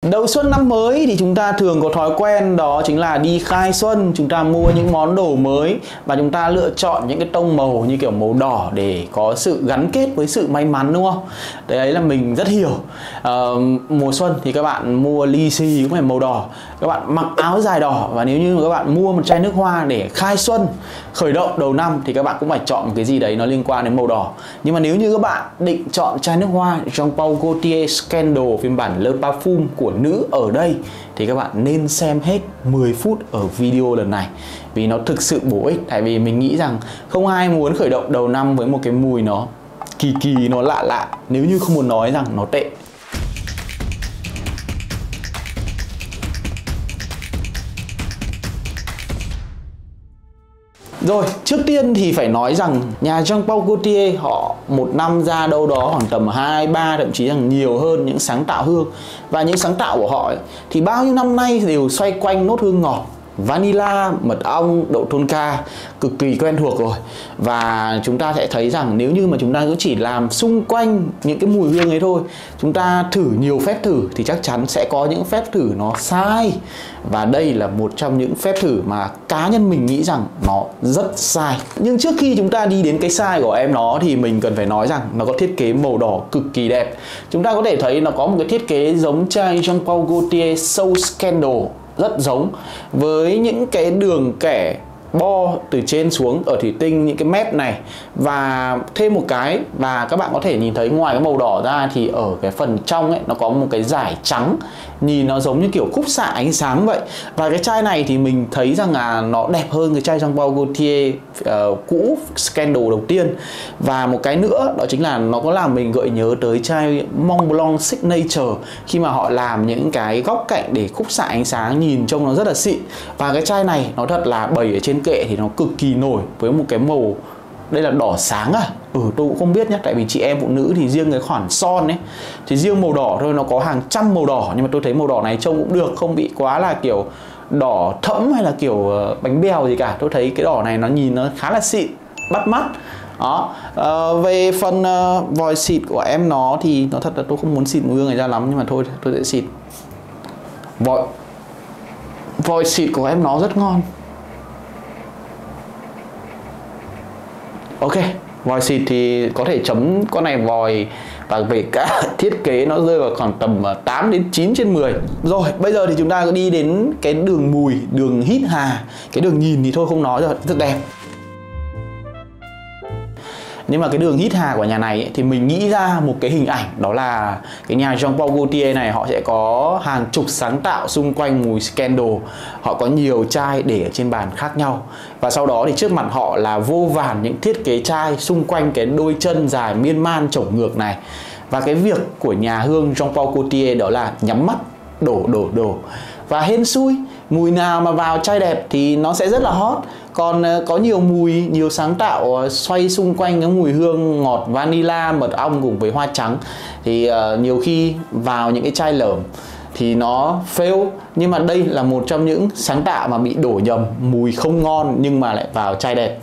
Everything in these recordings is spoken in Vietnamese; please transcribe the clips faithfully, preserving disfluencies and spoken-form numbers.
Đầu xuân năm mới thì chúng ta thường có thói quen đó chính là đi khai xuân. Chúng ta mua những món đồ mới và chúng ta lựa chọn những cái tông màu như kiểu màu đỏ để có sự gắn kết với sự may mắn, đúng không? Đấy là mình rất hiểu. à, Mùa xuân thì các bạn mua lì xì cũng phải màu đỏ, các bạn mặc áo dài đỏ. Và nếu như các bạn mua một chai nước hoa để khai xuân, khởi động đầu năm thì các bạn cũng phải chọn một cái gì đấy nó liên quan đến màu đỏ. Nhưng mà nếu như các bạn định chọn chai nước hoa Jean Paul Gaultier Scandal phiên bản Le Parfum của nữ ở đây thì các bạn nên xem hết mười phút ở video lần này, vì nó thực sự bổ ích. Tại vì mình nghĩ rằng không ai muốn khởi động đầu năm với một cái mùi nó kỳ kỳ, nó lạ lạ, nếu như không muốn nói rằng nó tệ. Rồi, trước tiên thì phải nói rằng nhà Jean Paul Gaultier họ một năm ra đâu đó khoảng tầm hai, ba, thậm chí là nhiều hơn những sáng tạo hương. Và những sáng tạo của họ ấy, thì bao nhiêu năm nay đều xoay quanh nốt hương ngọt, vanilla, mật ong, đậu tonka, cực kỳ quen thuộc rồi. Và chúng ta sẽ thấy rằng nếu như mà chúng ta cứ chỉ làm xung quanh những cái mùi hương ấy thôi, chúng ta thử nhiều phép thử thì chắc chắn sẽ có những phép thử nó sai. Và đây là một trong những phép thử mà cá nhân mình nghĩ rằng nó rất sai. Nhưng trước khi chúng ta đi đến cái sai của em nó thì mình cần phải nói rằng nó có thiết kế màu đỏ cực kỳ đẹp. Chúng ta có thể thấy nó có một cái thiết kế giống chai Jean Paul Gaultier So Scandal, rất giống, với những cái đường kẻ bo từ trên xuống ở thủy tinh, những cái mép này. Và thêm một cái, và các bạn có thể nhìn thấy ngoài cái màu đỏ ra thì ở cái phần trong ấy nó có một cái dải trắng, nhìn nó giống như kiểu khúc xạ ánh sáng vậy. Và cái chai này thì mình thấy rằng là nó đẹp hơn cái chai Jean Paul Gaultier uh, cũ Scandal đầu tiên. Và một cái nữa đó chính là nó có làm mình gợi nhớ tới chai Mont Blanc Signature, khi mà họ làm những cái góc cạnh để khúc xạ ánh sáng, nhìn trông nó rất là xịn. Và cái chai này nó thật là bày ở trên kệ thì nó cực kỳ nổi với một cái màu, đây là đỏ sáng à? Ừ, tôi cũng không biết nhé. Tại vì chị em phụ nữ thì riêng cái khoản son ấy thì riêng màu đỏ thôi nó có hàng trăm màu đỏ. Nhưng mà tôi thấy màu đỏ này trông cũng được, không bị quá là kiểu đỏ thẫm hay là kiểu bánh bèo gì cả. Tôi thấy cái đỏ này nó nhìn nó khá là xịn, bắt mắt. Đó. À, về phần uh, vòi xịt của em nó thì nó thật là tôi không muốn xịt mùi hương này ra lắm, nhưng mà thôi tôi sẽ xịt. Vòi Vòi xịt của em nó rất ngon. Ok, vòi xịt thì có thể chấm con này vòi. Và về cả thiết kế nó rơi vào khoảng tầm tám đến chín trên mười. Rồi, bây giờ thì chúng ta cứ đi đến cái đường mùi, đường hít hà. Cái đường nhìn thì thôi không nói rồi, rất đẹp. Nhưng mà cái đường hít hà của nhà này ấy, thì mình nghĩ ra một cái hình ảnh, đó là cái nhà Jean Paul Gaultier này họ sẽ có hàng chục sáng tạo xung quanh mùi Scandal. Họ có nhiều chai để ở trên bàn khác nhau. Và sau đó thì trước mặt họ là vô vàn những thiết kế chai xung quanh cái đôi chân dài miên man chổng ngược này. Và cái việc của nhà hương Jean Paul Gaultier đó là nhắm mắt, đổ đổ đổ. Và hên xui, mùi nào mà vào chai đẹp thì nó sẽ rất là hot. Còn có nhiều mùi, nhiều sáng tạo xoay xung quanh cái mùi hương ngọt vanilla, mật ong cùng với hoa trắng thì uh, nhiều khi vào những cái chai lởm thì nó fail. Nhưng mà đây là một trong những sáng tạo mà bị đổ nhầm, mùi không ngon nhưng mà lại vào chai đẹp.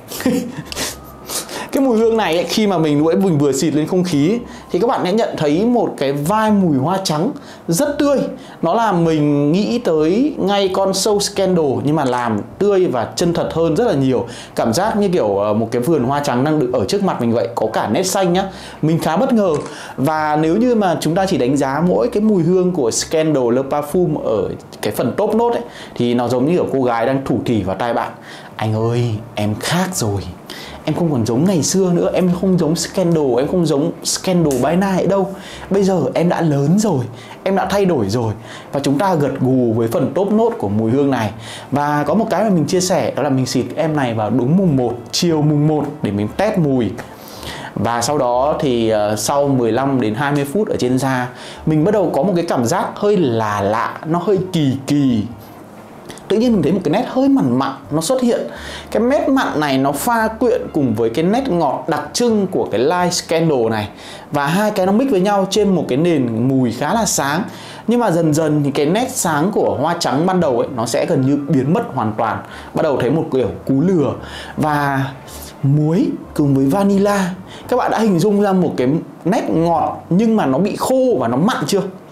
Cái mùi hương này ấy, khi mà mình đuổi mình vừa xịt lên không khí ấy, thì các bạn sẽ nhận thấy một cái vai mùi hoa trắng rất tươi. Nó làm mình nghĩ tới ngay con So Scandal nhưng mà làm tươi và chân thật hơn rất là nhiều. Cảm giác như kiểu một cái vườn hoa trắng đang được ở trước mặt mình vậy, có cả nét xanh nhá. Mình khá bất ngờ. Và nếu như mà chúng ta chỉ đánh giá mỗi cái mùi hương của Scandal Le Parfum ở cái phần top note ấy, thì nó giống như kiểu cô gái đang thủ thỉ vào tai bạn: anh ơi, em khác rồi. Em không còn giống ngày xưa nữa, em không giống Scandal, em không giống Scandal by Night đâu. Bây giờ em đã lớn rồi, em đã thay đổi rồi. Và chúng ta gật gù với phần top note của mùi hương này. Và có một cái mà mình chia sẻ, đó là mình xịt em này vào đúng mùng một, chiều mùng một để mình test mùi. Và sau đó thì uh, sau mười lăm đến hai mươi phút ở trên da, mình bắt đầu có một cái cảm giác hơi lạ lạ, nó hơi kỳ kỳ. Tự nhiên mình thấy một cái nét hơi mặn mặn nó xuất hiện. Cái nét mặn này nó pha quyện cùng với cái nét ngọt đặc trưng của cái Light Scandal này. Và hai cái nó mix với nhau trên một cái nền mùi khá là sáng. Nhưng mà dần dần thì cái nét sáng của hoa trắng ban đầu ấy nó sẽ gần như biến mất hoàn toàn. Bắt đầu thấy một kiểu cú lừa. Và muối cùng với vanilla, các bạn đã hình dung ra một cái nét ngọt nhưng mà nó bị khô và nó mặn chưa?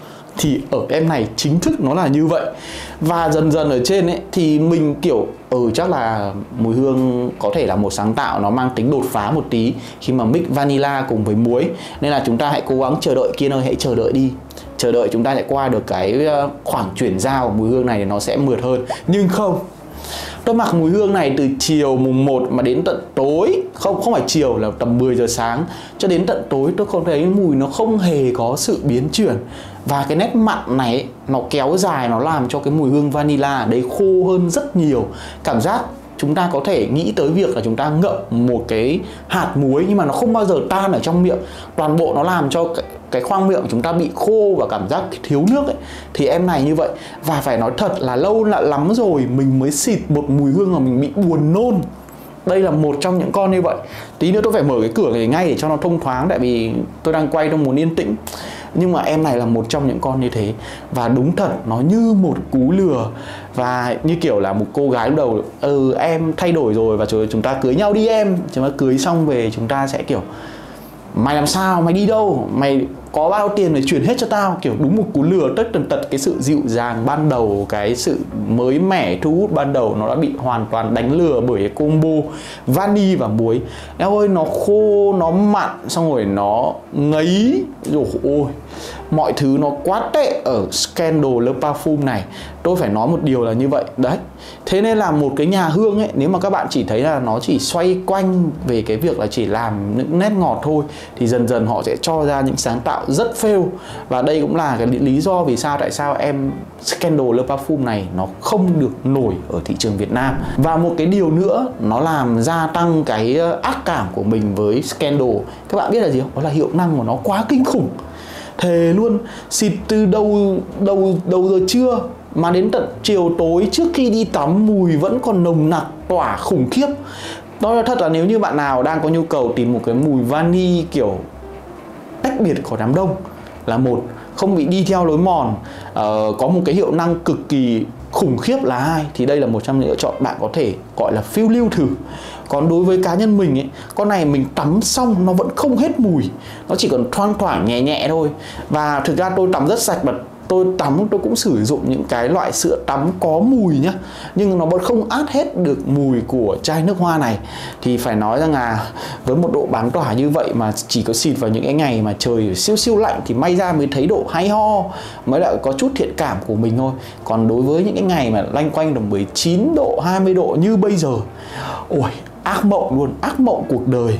thì ở em này chính thức nó là như vậy. Và dần dần ở trên ấy thì mình kiểu ừ chắc là mùi hương có thể là một sáng tạo nó mang tính đột phá một tí khi mà mix vanilla cùng với muối, nên là chúng ta hãy cố gắng chờ đợi. Kiên ơi, hãy chờ đợi đi, chờ đợi chúng ta sẽ qua được cái khoảng chuyển giao của mùi hương này thì nó sẽ mượt hơn. Nhưng không, tôi mặc mùi hương này từ chiều mùng một mà đến tận tối, không không phải chiều, là tầm mười giờ sáng cho đến tận tối, tôi không thấy mùi nó không hề có sự biến chuyển. Và cái nét mặn này ấy, nó kéo dài, nó làm cho cái mùi hương vanilla ở đây khô hơn rất nhiều. Cảm giác chúng ta có thể nghĩ tới việc là chúng ta ngậm một cái hạt muối nhưng mà nó không bao giờ tan ở trong miệng. Toàn bộ nó làm cho cái, cái khoang miệng chúng ta bị khô và cảm giác thiếu nước ấy. Thì em này như vậy. Và phải nói thật là lâu lạ lắm rồi mình mới xịt một mùi hương mà mình bị buồn nôn. Đây là một trong những con như vậy. Tí nữa tôi phải mở cái cửa này ngay để cho nó thông thoáng, tại vì tôi đang quay trong muốn yên tĩnh. Nhưng mà em này là một trong những con như thế. Và đúng thật, nó như một cú lừa. Và như kiểu là một cô gái lúc đầu, ừ em thay đổi rồi và rồi chúng ta cưới nhau đi em. Chúng ta cưới xong về chúng ta sẽ kiểu mày làm sao, mày đi đâu, mày có bao tiền để chuyển hết cho tao. Kiểu đúng một cú lừa tất tần tật. Cái sự dịu dàng ban đầu, cái sự mới mẻ thu hút ban đầu nó đã bị hoàn toàn đánh lừa bởi cái combo vani và muối. Em ơi, nó khô, nó mặn, xong rồi nó ngấy. Rồi ôi, mọi thứ nó quá tệ ở Scandal Le Parfum này. Tôi phải nói một điều là như vậy. Đấy, thế nên là một cái nhà hương ấy, nếu mà các bạn chỉ thấy là nó chỉ xoay quanh về cái việc là chỉ làm những nét ngọt thôi, thì dần dần họ sẽ cho ra những sáng tạo rất fail. Và đây cũng là cái lý do vì sao tại sao em Scandal Le Parfum này nó không được nổi ở thị trường Việt Nam. Và một cái điều nữa nó làm gia tăng cái ác cảm của mình với Scandal, các bạn biết là gì không? Đó là hiệu năng của nó quá kinh khủng. Thề luôn, xịt từ đầu đầu đầu giờ trưa mà đến tận chiều tối trước khi đi tắm mùi vẫn còn nồng nặc tỏa khủng khiếp. Nói thật là nếu như bạn nào đang có nhu cầu tìm một cái mùi vani kiểu tách biệt khỏi đám đông là một, không bị đi theo lối mòn, uh, có một cái hiệu năng cực kỳ khủng khiếp là hai, thì đây là một trong những lựa chọn bạn có thể gọi là phiêu lưu thử. Còn đối với cá nhân mình ấy, con này mình tắm xong nó vẫn không hết mùi, nó chỉ còn thoang thoảng nhẹ nhẹ thôi. Và thực ra tôi tắm rất sạch, và tôi tắm tôi cũng sử dụng những cái loại sữa tắm có mùi nhá, nhưng nó vẫn không át hết được mùi của chai nước hoa này. Thì phải nói rằng là với một độ bám tỏa như vậy mà chỉ có xịt vào những cái ngày mà trời siêu siêu lạnh thì may ra mới thấy độ hay ho, mới lại có chút thiện cảm của mình thôi. Còn đối với những cái ngày mà loanh quanh tầm mười chín độ, hai mươi độ như bây giờ, ôi ác mộng luôn, ác mộng cuộc đời.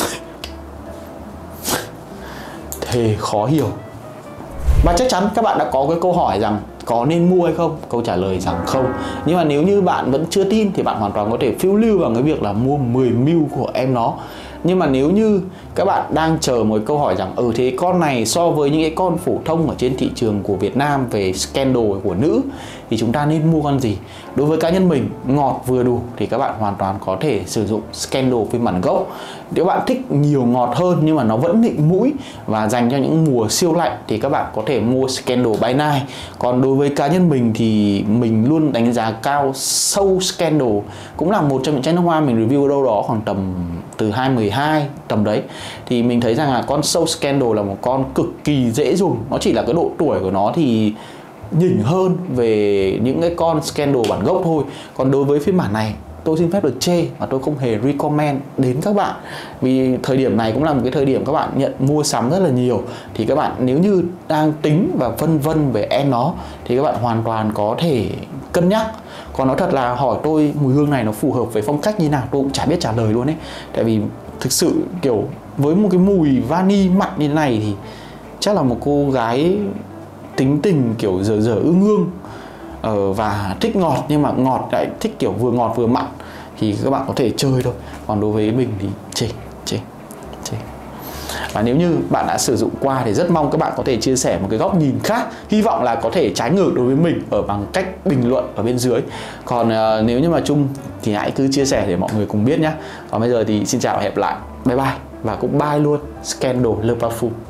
Thề khó hiểu. Và chắc chắn các bạn đã có cái câu hỏi rằng có nên mua hay không? Câu trả lời rằng không. Nhưng mà nếu như bạn vẫn chưa tin thì bạn hoàn toàn có thể phiêu lưu vào cái việc là mua mười mi li lít của em nó. Nhưng mà nếu như các bạn đang chờ một câu hỏi rằng ừ thế con này so với những cái con phổ thông ở trên thị trường của Việt Nam về Scandal của nữ thì chúng ta nên mua con gì? Đối với cá nhân mình, ngọt vừa đủ thì các bạn hoàn toàn có thể sử dụng Scandal phiên bản gốc. Nếu bạn thích nhiều ngọt hơn nhưng mà nó vẫn nịnh mũi và dành cho những mùa siêu lạnh thì các bạn có thể mua Scandal by Night. Còn đối với cá nhân mình thì mình luôn đánh giá cao Soul Scandal, cũng là một trong những chai nước hoa mình review đâu đó khoảng tầm từ hai mười hai tầm đấy. Thì mình thấy rằng là con Soul Scandal là một con cực kỳ dễ dùng. Nó chỉ là cái độ tuổi của nó thì nhỉnh hơn về những cái con Scandal bản gốc thôi. Còn đối với phiên bản này tôi xin phép được chê và tôi không hề recommend đến các bạn. Vì thời điểm này cũng là một cái thời điểm các bạn nhận mua sắm rất là nhiều. Thì các bạn nếu như đang tính và vân vân về em nó thì các bạn hoàn toàn có thể cân nhắc. Còn nói thật là hỏi tôi mùi hương này nó phù hợp với phong cách như nào tôi cũng chả biết trả lời luôn ấy. Tại vì thực sự kiểu với một cái mùi vani mặn như thế này thì chắc là một cô gái tính tình kiểu dở dở ương ương ờ, và thích ngọt nhưng mà ngọt lại thích kiểu vừa ngọt vừa mặn thì các bạn có thể chơi thôi. Còn đối với mình thì chê chê chê. Và nếu như bạn đã sử dụng qua thì rất mong các bạn có thể chia sẻ một cái góc nhìn khác, hy vọng là có thể trái ngược đối với mình ở bằng cách bình luận ở bên dưới. Còn uh, nếu như mà chung thì hãy cứ chia sẻ để mọi người cùng biết nhé. Còn bây giờ thì xin chào và hẹn gặp lại, bye bye, và cũng bye luôn Scandal Le Parfum.